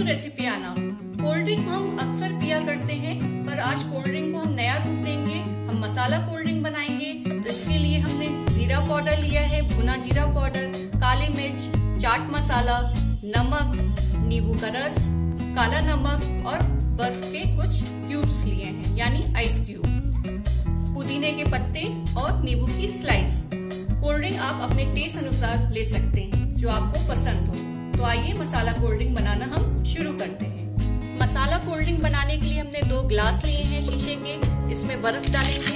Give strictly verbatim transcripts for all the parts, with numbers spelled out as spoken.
To recipe आना। Cold drink हम अक्सर पिया करते हैं, पर आज कोल्ड ड्रिंक को हम नया रूप देंगे। हम मसाला कोल्ड ड्रिंक बनाएंगे। तो इसके लिए हमने जीरा पाउडर लिया है, भुना जीरा पाउडर, काली मिर्च, चाट मसाला, नमक, नींबू का रस, काला नमक और बर्फ के कुछ क्यूब्स लिए हैं, यानी आइस क्यूब, पुदीने के पत्ते और नींबू की स्लाइस। कोल्ड ड्रिंक आप अपने टेस्ट अनुसार ले सकते हैं, जो आपको पसंद हो। तो आइए मसाला कोल्ड ड्रिंक बनाना हम शुरू करते हैं। मसाला कोल्ड ड्रिंक बनाने के लिए हमने दो ग्लास लिए हैं शीशे के। इसमें बर्फ डालेंगे,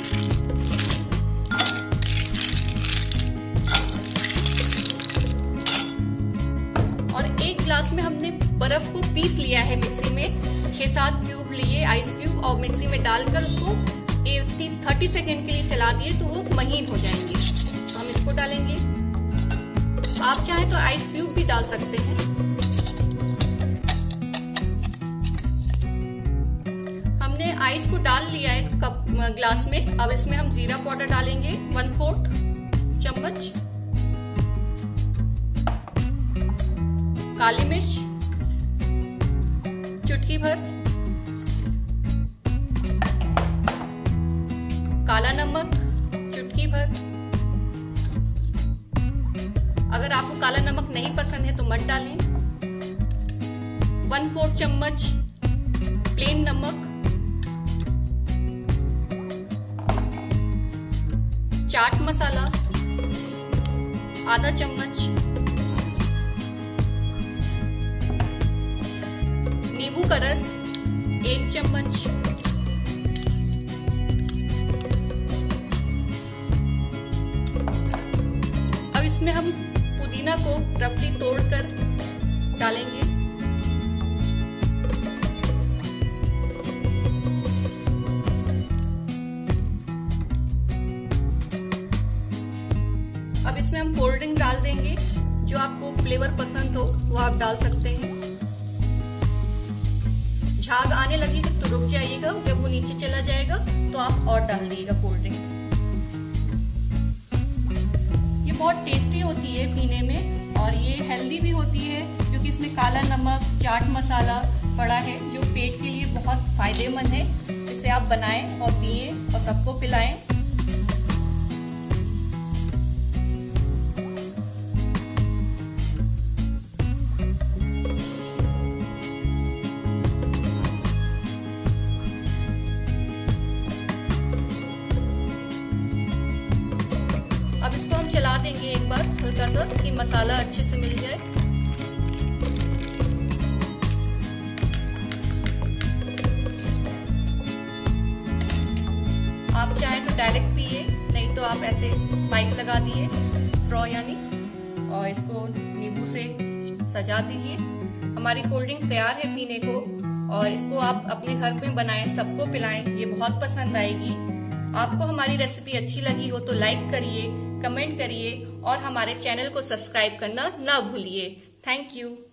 और एक ग्लास में हमने बर्फ को पीस लिया है मिक्सी में। छह सात क्यूब लिए आइस क्यूब और मिक्सी में डालकर उसको तीस सेकेंड के लिए चला दिए तो वो महीन हो जाएंगे। तो हम इसको डालेंगे। आप चाहें तो आइस क्यूब भी डाल सकते हैं। हमने आइस को डाल लिया है कप ग्लास में। अब इसमें हम जीरा पाउडर डालेंगे वन फोर्थ चम्मच, काली मिर्च चुटकी भर, काला नमक चुटकी भर। अगर आपको काला नमक नहीं पसंद है तो मत डालें। वन फोर्थ चम्मच प्लेन नमक, चाट मसाला आधा चम्मच, नींबू का रस एक चम्मच, अब इसमें हम पुदीना को रफली तोड़कर डालेंगे। अब इसमें हम कोल्ड ड्रिंक डाल देंगे। जो आपको फ्लेवर पसंद हो वो आप डाल सकते हैं। झाग आने लगेगा तो रुक जाइएगा। जब वो नीचे चला जाएगा तो आप और डाल दीजिएगा कोल्ड ड्रिंक। ये बहुत टेस्टी होती है पीने में, और ये हेल्दी भी होती है क्योंकि इसमें काला नमक, चाट मसाला पड़ा है, जो पेट के लिए बहुत फायदेमंद है। इसे आप बनाएं और पिए और सबको पिलाएं। अब इसको हम चला देंगे एक बार हल्का सा कि मसाला अच्छे से मिल जाए। आप चाहे तो डायरेक्ट पिए, नहीं तो आप ऐसे पाइप लगा दिए, स्ट्रॉ यानी, और इसको नींबू से सजा दीजिए। हमारी कोल्ड ड्रिंक तैयार है पीने को, और इसको आप अपने घर में बनाएं, सबको पिलाएं। ये बहुत पसंद आएगी। आपको हमारी रेसिपी अच्छी लगी हो तो लाइक करिए, कमेंट करिए और हमारे चैनल को सब्सक्राइब करना ना भूलिए। Thank you.